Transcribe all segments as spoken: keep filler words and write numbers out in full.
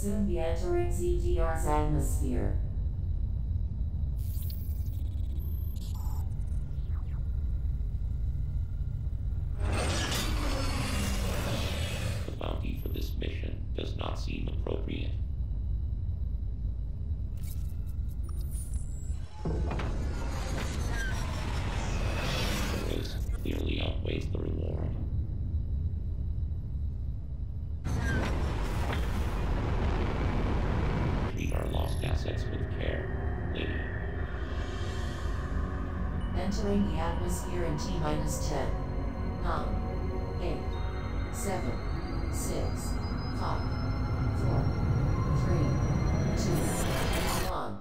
soon be entering C T R's atmosphere. The bounty for this mission does not seem appropriate. The risk clearly outweighs the reward. Treat our lost assets with care, lady. Entering the atmosphere in T minus ten, nine, eight, seven, six, five, four, three, two, one.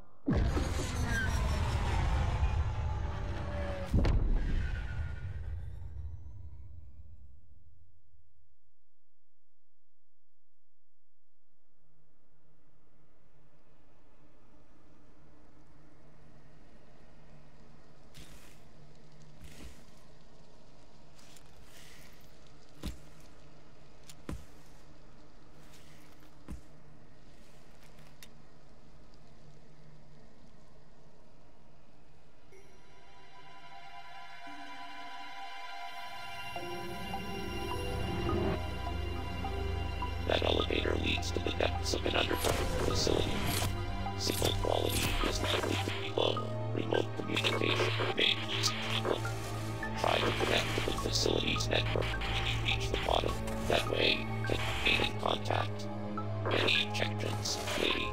That elevator leads to the depths of an underground facility. Signal quality is likely to be low. Remote communication remains difficult. Try to connect to the facility's network when you reach the bottom. That way, you can remain in contact. Any objections, lady?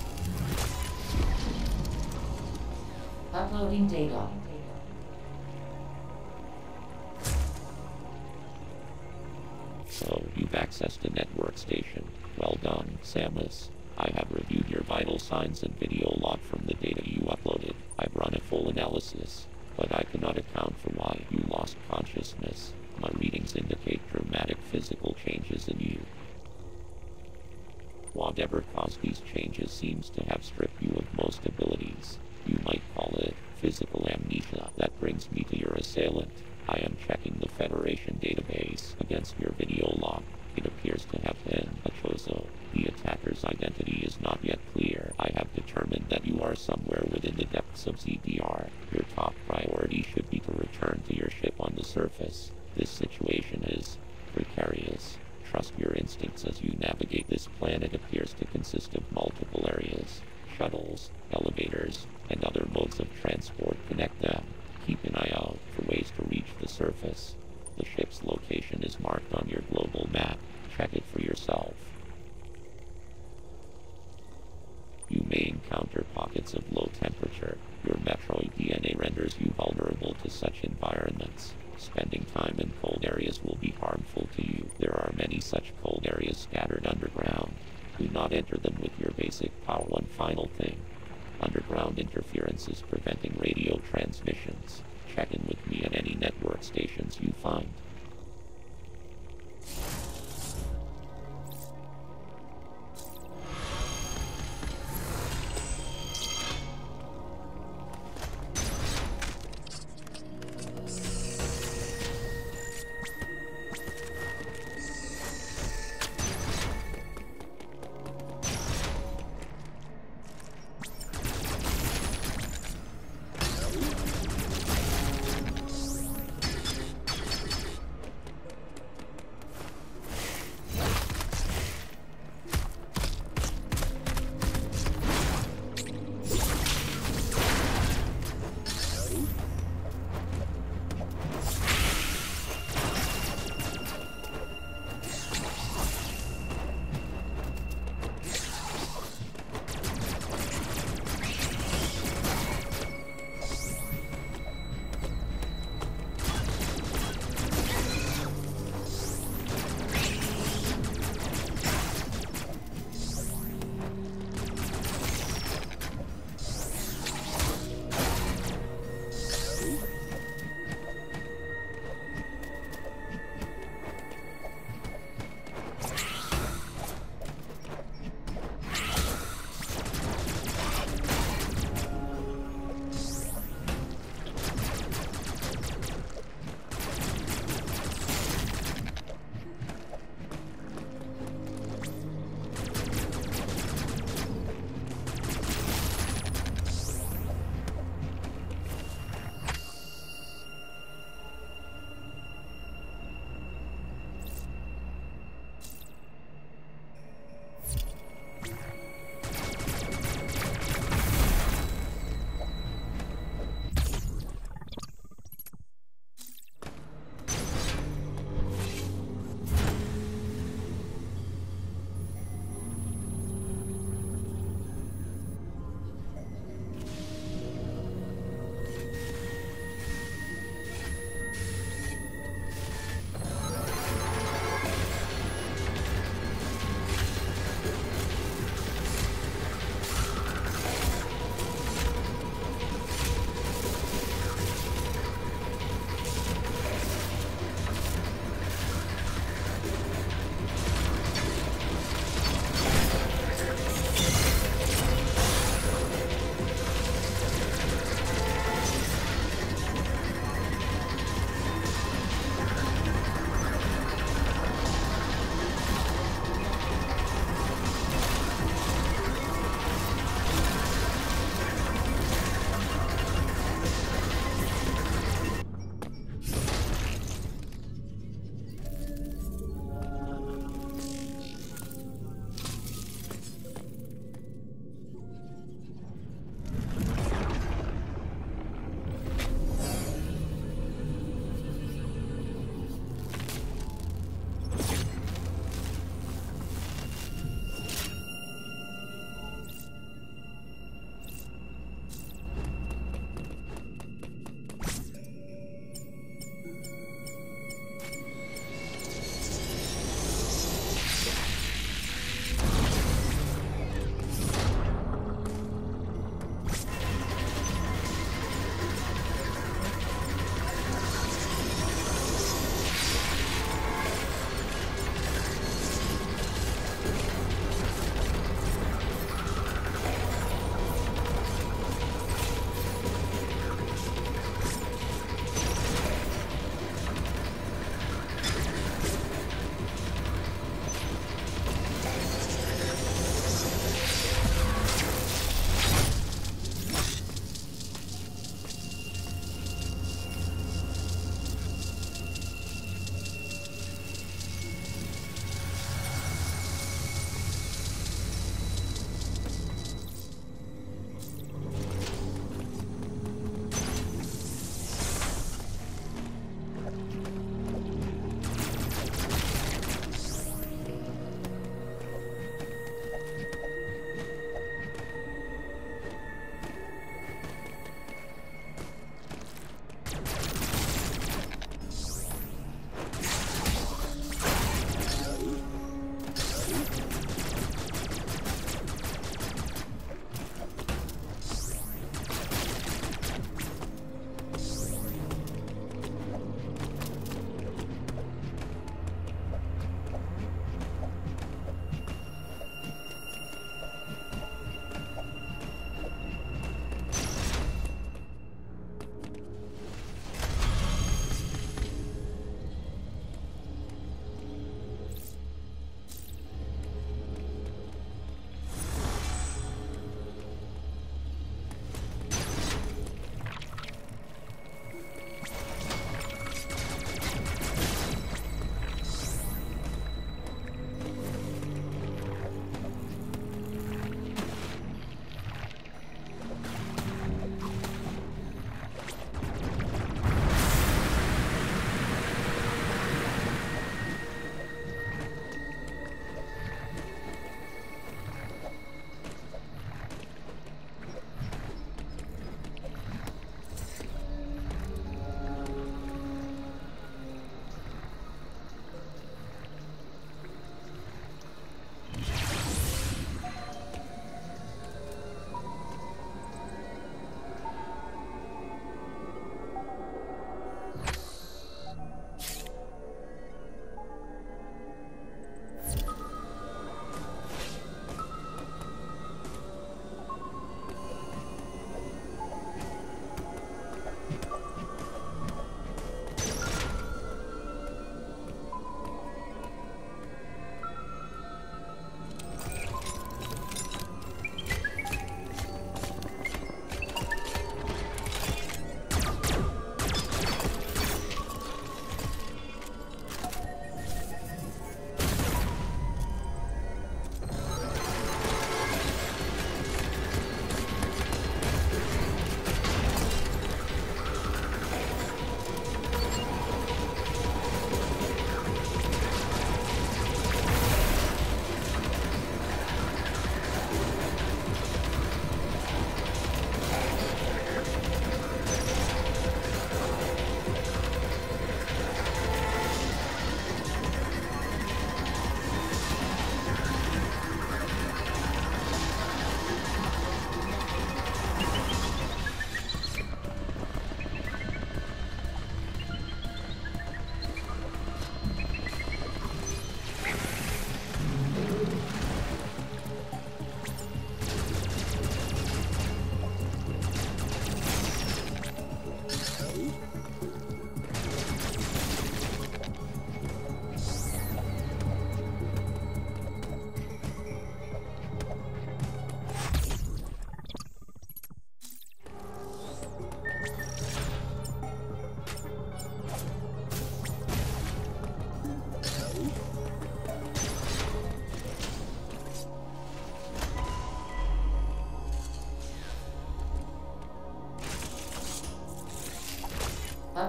Uploading data. You've accessed a network station. Well done, Samus. I have reviewed your vital signs and video log from the data you uploaded. I've run a full analysis, but I cannot account for why you lost consciousness. My readings indicate dramatic physical changes in you. Whatever caused these changes seems to have stripped you of most abilities. You might call it physical amnesia. That brings me to your assailant. I am checking the Federation database against your video log. It appears to have been a Chozo. The attacker's identity is not yet clear. I have determined that you are somewhere within the depths of Z D R. Your top priority should be to return to your ship on the surface. This situation is precarious. Trust your instincts as you navigate. This planet appears to consist of multiple areas. Shuttles, elevators, and other modes of transport connect them. Keep an eye out for ways to reach the surface. The ship's location is marked on your global map. Check it for yourself. You may encounter pockets of low temperature. Your Metroid D N A renders you vulnerable to such environments. Spending time in cold areas will be harmful to you. There are many such cold areas scattered underground. Do not enter them with your basic power. One final thing. Underground interference is preventing radio transmissions. Check in with me at any network stations you find.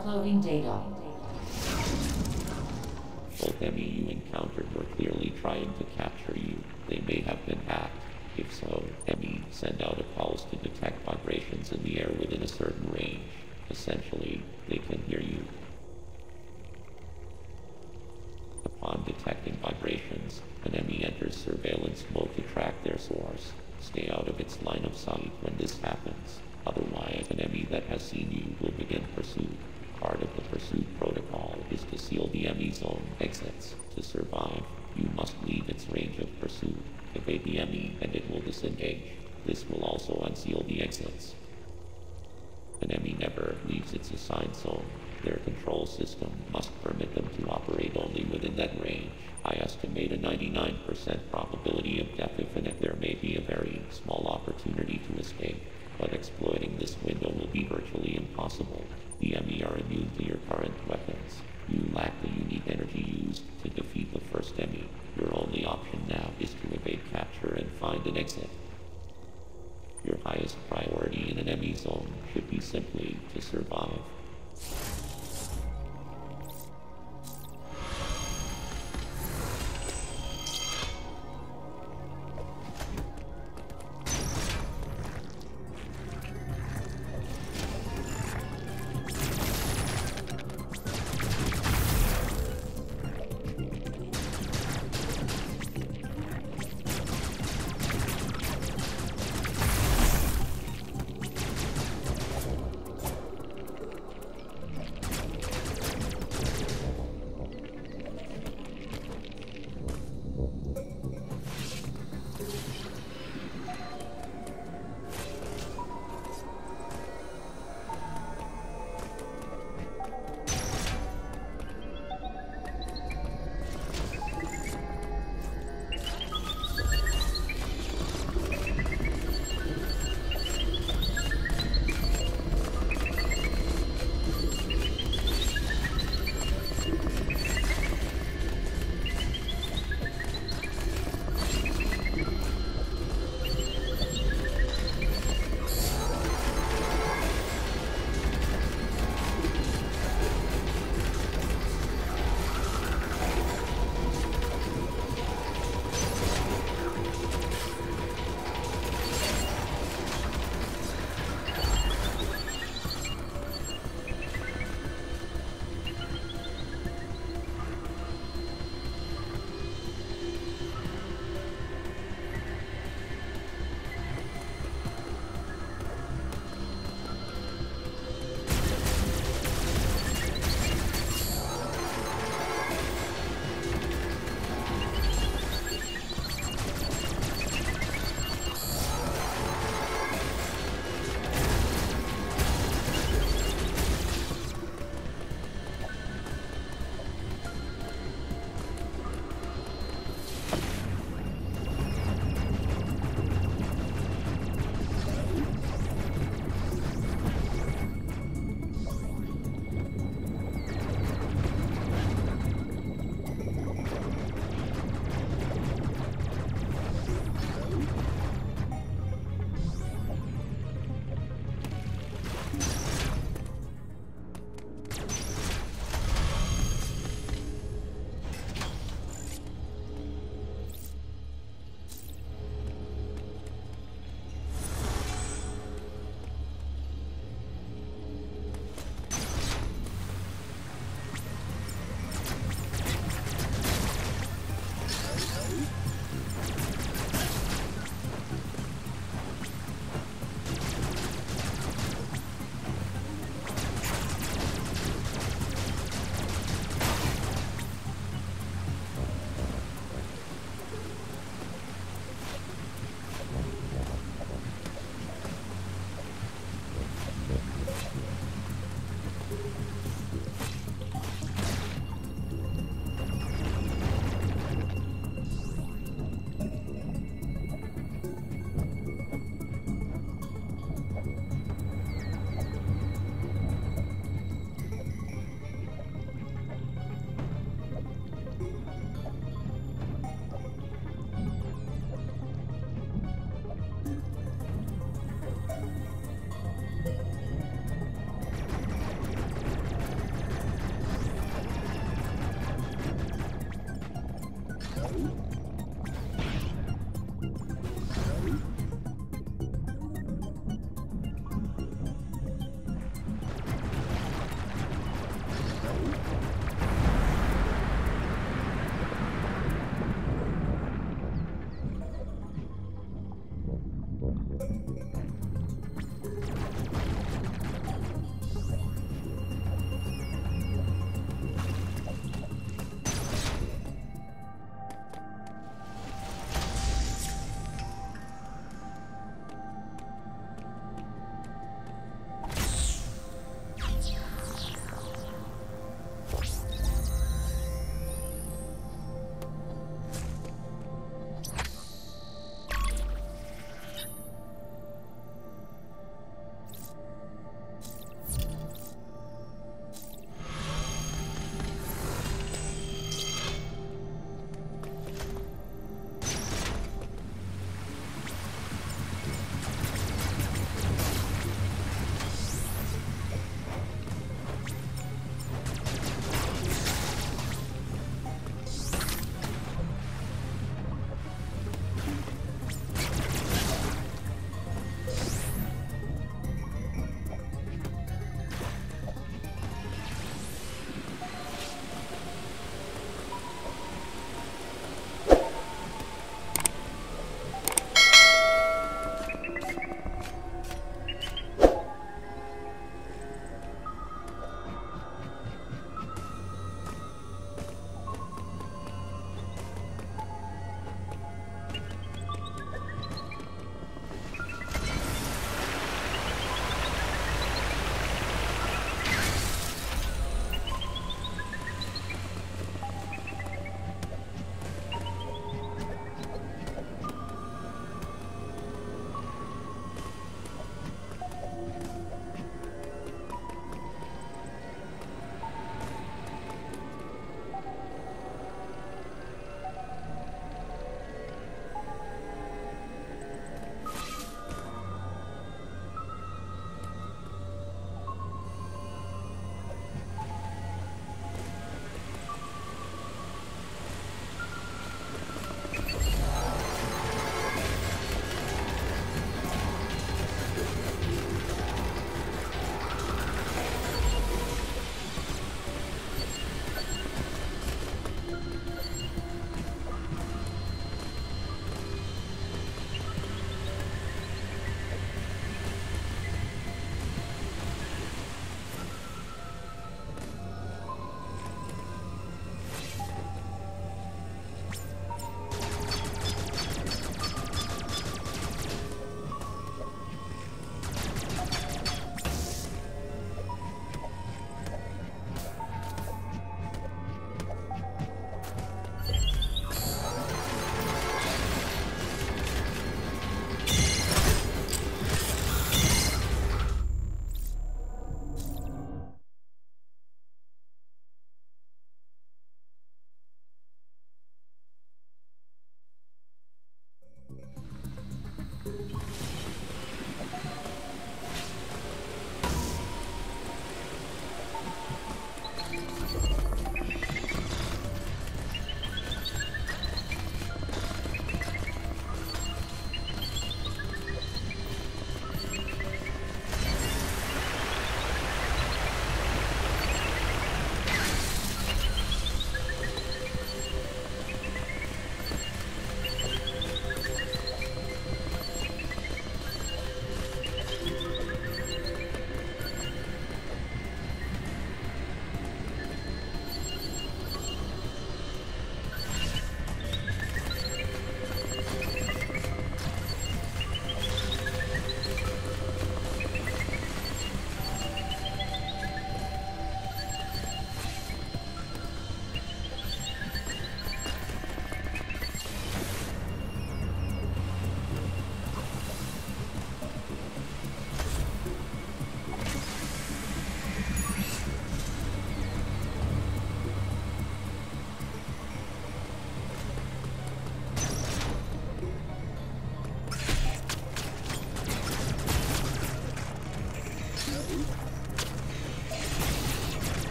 Uploading data. Both enemy you encountered were clearly trying to capture you. They may have been hacked. If so, enemy send out a pulse to detect vibrations in the air within a certain range. Essentially, they can hear you. Upon detecting vibrations, an enemy enters surveillance mode to track their source. Stay out of its line of sight when this happens. Otherwise, an enemy that has seen you will begin pursuit. Part of the pursuit protocol is to seal the enemy's own exits. To survive, you must leave its range of pursuit. Evade the enemy and it will disengage. This will also unseal the exits. An enemy never leaves its assigned zone. Their control system must permit them to operate only within that range. I estimate a ninety-nine percent probability of death even if there may be a very small opportunity to escape. But exploiting this window will be virtually impossible. The enemy are immune to your current weapons. You lack the unique energy used to defeat the first enemy. Your only option now is to evade capture and find an exit. Your highest priority in an enemy zone should be simply to survive.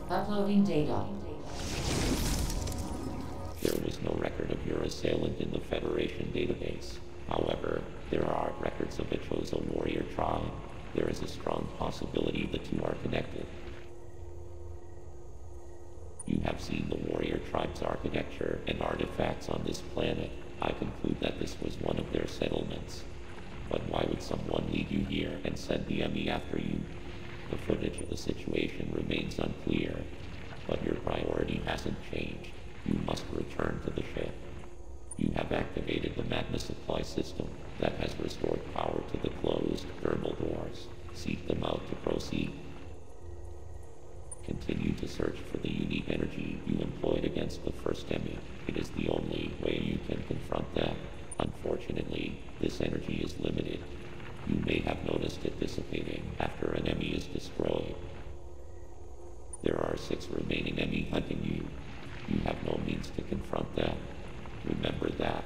Uploading data. There was no record of your assailant in the Federation database. However, there are records of a Chozo warrior tribe. There is a strong possibility the two are connected. You have seen the warrior tribe's architecture and artifacts on this planet. I conclude that this was one of their settlements. But why would someone lead you here and send the enemy after you? The footage of the situation remains unclear, but your priority hasn't changed. You must return to the ship. You have activated the magma supply system that has restored power to the closed thermal doors. Seek them out to proceed. Continue to search for the unique energy you employed against the first enemy. It is the only way you can confront them. Unfortunately, this energy is limited. You may have noticed it dissipating after an enemy is destroyed. There are six remaining enemies hunting you. You have no means to confront them. Remember that.